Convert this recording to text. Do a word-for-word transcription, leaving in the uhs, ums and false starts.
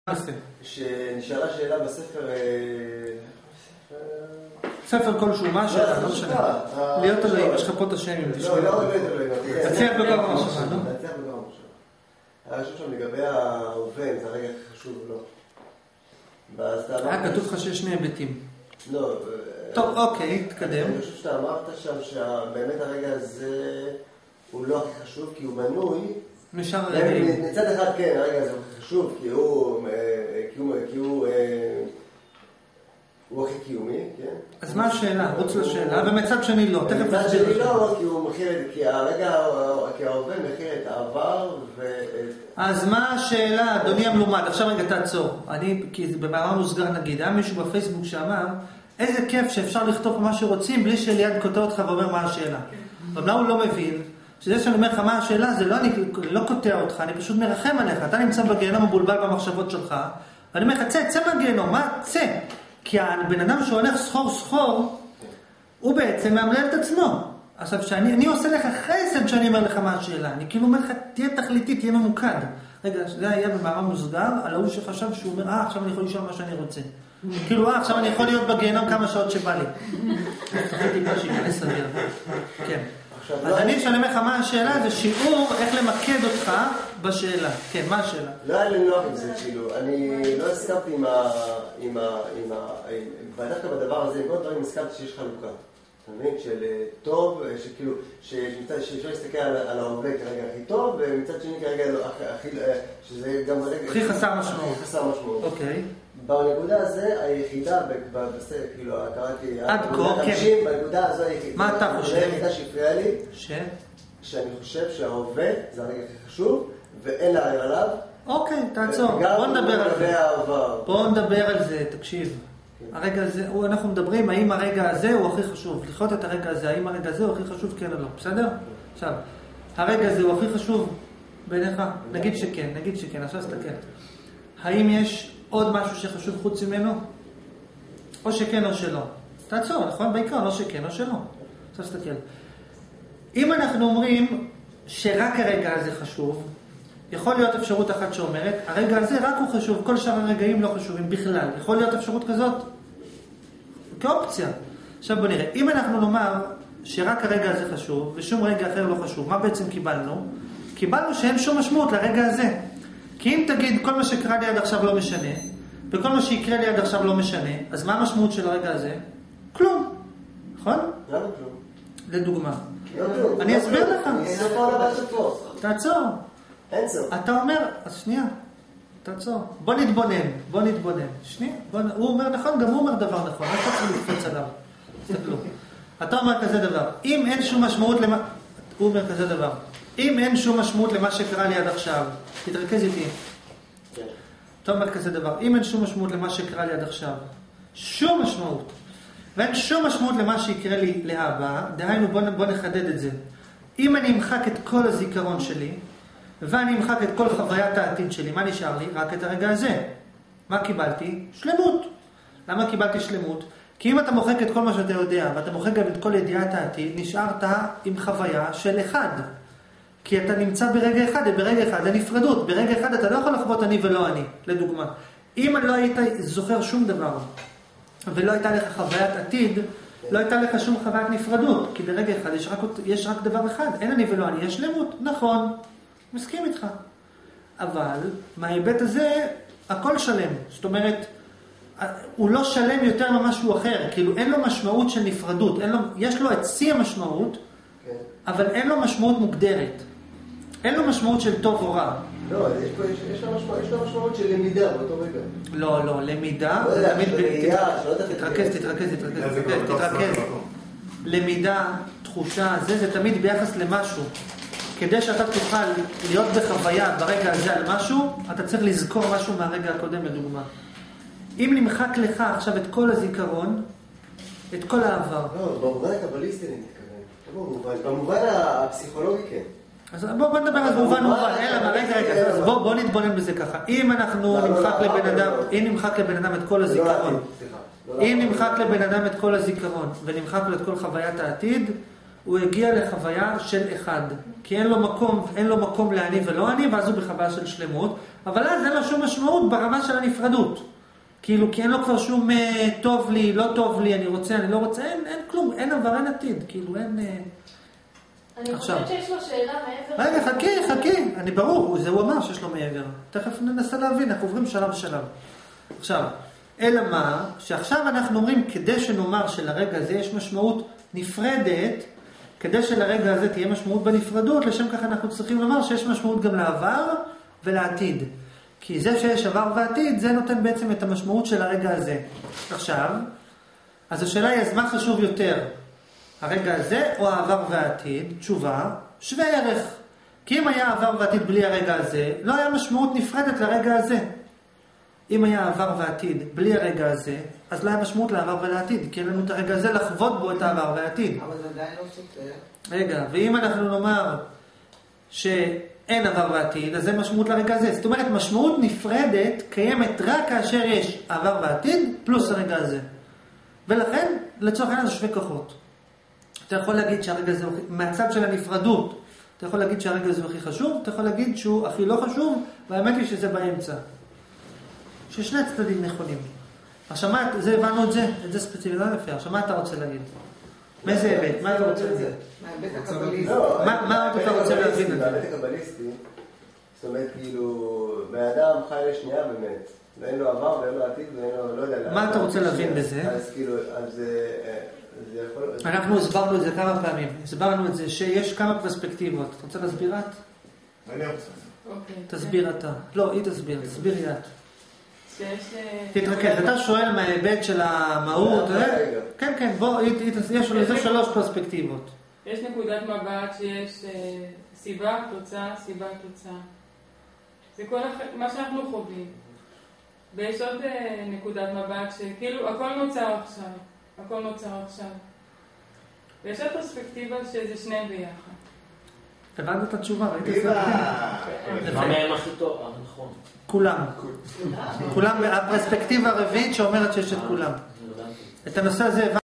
שנשאלה שאלה בספר... ספר כלשהו, מה השאלה? לא משנה. להיות אלוהים, יש לך פה את השם. לא, לא להיות אלוהים. תצליח בכל המחשבה, נו? תצליח בכל המחשבה. היה חושב שם לגבי ההווה, זה הרגע חשוב או לא. היה כתוב לך שיש שני היבטים. לא. טוב, אוקיי, תתקדם. אני חושב שאתה אמרת שם שבאמת הרגע הזה הוא לא הכי חשוב, כי הוא מנוי. משאר הרגעים. מצד אחד כן, הרגע הזה הוא הכי חשוב, כי הוא... כי הוא... הוא הכי קיומי, כן? אז מה השאלה? רוץ לשאלה, ומצד שני לא. מצד שני לא, כי הוא מכיר, כי הרגע, כי ההווה מכיר את העבר ו... אז מה השאלה, אדוני המלומד? עכשיו רגע תעצור. אני, כי במאמר מוסגר נגיד, היה מישהו בפייסבוק שאמר, איזה כיף שאפשר לכתוב מה שרוצים, בלי שליד כותב אותך ואומר מה השאלה. אבל הוא לא מבין, שזה שאני אומר לך מה השאלה, זה לא אני לא קוטע אותך, אני פשוט מרחם עליך. אתה נמצא בגיהנום מבולבל במחשבות שלך, ואני אומר לך, צא, צא מהגיהנום, מה? צא. כי הבן אדם שהולך סחור סחור, הוא בעצם מאמלל את עצמו. עכשיו, שאני, אני עושה לך חסד שאני אומר לך מה השאלה. אני כאילו אומר לך, תהיה תכליתי, תהיה ממוקד. רגע, זה היה במאמר מוסגר, על ההוא שחשב שהוא אומר, אה, עכשיו אני יכול לשאול מה שאני רוצה. כאילו, אה, עכשיו אני יכול להיות בגיהנום כמה שעות שבא לי. תחליטי פה שיכנס לגיהנום. כן. אז אני שאני אומר לך מה השאלה, זה שיעור איך למקד אותך בשאלה. כן, מה השאלה? לא היה לי נוח עם זה, כאילו, אני לא הסכמתי עם ה... עם ה... עם ה... ודווקא בדבר הזה, עם כל דברים הסכמתי שיש חלוקה. אתה מבין? של טוב, שכאילו, שאפשר להסתכל על ההווה כרגע הכי טוב, ומצד שני כרגע הכי... שזה גם... הכי חסר משמעות. הכי חסר משמעות. אוקיי. בנקודה הזה, היחידה, בסדר, כאילו, קראתי... עד כה, כן. בנקודה הזו היחידה. מה אתה חושב? היחידה שהפריעה לי. ש? שאני חושב שההווה זה הרגע הכי חשוב, ואין לערער עליו. אוקיי, תעצור. בוא נדבר על זה. בוא נדבר על זה, תקשיב. הרגע הזה, אנחנו מדברים האם הרגע הזה הוא הכי חשוב. לחיות את הרגע הזה, האם הרגע הזה הוא הכי חשוב, כן או לא. בסדר? עכשיו, הרגע הזה הוא הכי חשוב בעיניך? נגיד שכן, נגיד שכן, עכשיו תסתכל. האם יש עוד משהו שחשוב חוץ ממנו? או שכן או שלא. תעצור, נכון? בעיקר, או שכן או שלא. עכשיו תסתכל. אם אנחנו אומרים שרק הרגע הזה חשוב, יכול להיות אפשרות אחת שאומרת, הרגע הזה רק הוא חשוב, כל שאר הרגעים לא חשובים בכלל. יכול להיות אפשרות כזאת? כאופציה. עכשיו בוא נראה. אם אנחנו נאמר שרק הרגע הזה חשוב, ושום רגע אחר לא חשוב, מה בעצם קיבלנו? קיבלנו שאין שום משמעות לרגע הזה. כי אם תגיד כל מה שקרה לי עד עכשיו לא משנה, וכל מה שיקרה לי עד עכשיו לא משנה, אז מה המשמעות של הרגע הזה? כלום. נכון? למה כלום? לדוגמה. לא כלום. אני אסביר לך. סוף העולם עד סופו. תעצור. אין סוף. אתה אומר, אז שנייה, תעצור. בוא נתבונן, בוא נתבונן. שנייה, בוא, הוא אומר נכון, גם הוא אומר דבר נכון. אני צריך לקפוץ עליו. תסתכלו. אתה אומר כזה דבר. אם אין שום משמעות למה... הוא אומר כזה דבר. אם אין שום משמעות למה שקרה לי עד עכשיו, תתרכז איתי. כן. אתה אומר כזה דבר. אם אין שום משמעות למה שקרה לי עד עכשיו, שום משמעות. ואין שום משמעות למה שיקרה לי להבא, דהיינו בוא, בוא נחדד את זה. אם אני אמחק את כל הזיכרון שלי, ואני אמחק את כל חוויית העתיד שלי, מה נשאר לי? רק את הרגע הזה. מה קיבלתי? שלמות. למה קיבלתי שלמות? כי אם אתה מוחק את כל מה שאתה יודע, ואתה מוחק גם את כל ידיעת העתיד, נשארת עם חוויה של אחד. כי אתה נמצא ברגע אחד, ברגע אחד, הנפרדות. ברגע אחד אתה לא יכול לחוות אני ולא אני, לדוגמה. אם לא היית זוכר שום דבר, ולא הייתה לך חוויית עתיד, לא הייתה לך שום חוויית נפרדות. כי ברגע אחד יש רק, יש רק דבר אחד, אין אני ולא אני, יש שלמות. נכון. מסכים איתך. אבל מההיבט הזה, הכל שלם. זאת אומרת, הוא לא שלם יותר ממשהו אחר. כאילו, אין לו משמעות של נפרדות. אין לו, יש לו את שיא המשמעות, כן. אבל אין לו משמעות מוגדרת. אין לו משמעות של טוב או רע. לא, יש, פה, יש, יש, לו משמעות, יש לו משמעות של למידה באותו רגע. לא, לא, למידה. לא יודע, של ראייה, שלא יודע... תתרכז, תתרכז, תתרכז, תתרכז. למידה, תחושה, זה, זה תמיד ביחס למשהו. כדי שאתה תוכל להיות בחוויה ברגע הזה על משהו, אתה צריך לזכור משהו מהרגע הקודם, לדוגמה. אם נמחק לך עכשיו את כל הזיכרון, את כל העבר. לא, במובן הקבליסטי אני מתכוון. במובן הפסיכולוגי כן. אז בוא, בוא נדבר על במובן מובן. אלא, רגע, רגע, אז בוא, בוא נתבונן בזה ככה. אם אנחנו נמחק לבן אדם, אם נמחק לבן אדם את כל הזיכרון, אם נמחק לבן אדם את כל הזיכרון, ונמחק לו את כל חוויית העתיד, הוא הגיע לחוויה של אחד. כי אין לו מקום, אין לו מקום לעני ולא עני, ואז הוא בחוויה של שלמות. אבל אז אין לו שום משמעות ברמה של הנפרדות. כאילו, כי אין לו כבר שום טוב לי, לא טוב לי, אני רוצה, אני לא רוצה, אין, אין כלום, אין עבר, אין עתיד. כאילו, אין... אני חושבת שיש לו שאלה מעבר... רגע, חכי, חכי. אני ברור, זה הוא אמר שיש לו מעבר. תכף ננסה להבין, אנחנו עוברים שלב שלב. עכשיו, אלא מה? שעכשיו אנחנו אומרים, כדי שנאמר שלרגע הזה יש משמעות נפרדת, כדי שלרגע הזה תהיה משמעות בנפרדות, לשם כך אנחנו צריכים לומר שיש משמעות גם לעבר ולעתיד. כי זה שיש עבר ועתיד, זה נותן בעצם את המשמעות של הרגע הזה. עכשיו, אז השאלה היא, אז מה חשוב יותר? הרגע הזה או העבר והעתיד? תשובה, שווה ערך. כי אם היה עבר ועתיד בלי הרגע הזה, לא היה משמעות נפרדת לרגע הזה. אם היה עבר ועתיד בלי הרגע הזה, אז לא היה משמעות לעבר ולעתיד, כי אין לנו את הרגע הזה לחוות בו את העבר והעתיד. אבל זה עדיין לא סותר. רגע, ואם אנחנו נאמר שאין עבר ועתיד, אז זה משמעות לרגע הזה. זאת אומרת, משמעות נפרדת קיימת רק כאשר יש עבר ועתיד פלוס הרגע הזה. ולכן, לצורך העניין זה שווה כוחות. אתה יכול להגיד שהרגע הזה, מהצד של הנפרדות, אתה יכול להגיד שהרגע הזה הוא הכי חשוב, אתה יכול להגיד שהוא הכי לא חשוב, והאמת היא שזה באמצע. ששני הצדדים נכונים. עכשיו, זה הבנו את זה, את זה ספציפית, לא לפי. עכשיו, מה אתה רוצה להגיד? מאיזה היבט? מה אתה רוצה להגיד? מההיבט הקבליסטי. מה עוד אתה רוצה להבין? מההיבט הקבליסטי, זאת אומרת, כאילו, מהאדם חי לשנייה באמת. ואין לו עבר ואין לו עתיד ואין לו, לא יודע... מה אתה רוצה להבין בזה? אז כאילו, אז זה יכול... אנחנו הסברנו את זה כמה פעמים. הסברנו את זה שיש כמה פרספקטיבות. אתה רוצה להסביר את? אני רוצה. תסביר אתה. לא, היא תסביר. תסבירי את. שיש... תתרכז, אתה שואל מההיבט של המהות, כן, כן, בוא, יש לזה שלוש פרספקטיבות. יש נקודת מבט שיש סיבה, תוצאה, סיבה, תוצאה. זה כל מה שאנחנו חווים. ויש עוד נקודת מבט שכאילו הכל נוצר עכשיו, הכל נוצר עכשיו. ויש עוד פרספקטיבה שזה שניהם ביחד. הבנת את התשובה, ראית את זה? מה מהם הכי טוב? נכון. כולם. כולם, הפרספקטיבה הרביעית שאומרת שיש את כולם. את הנושא הזה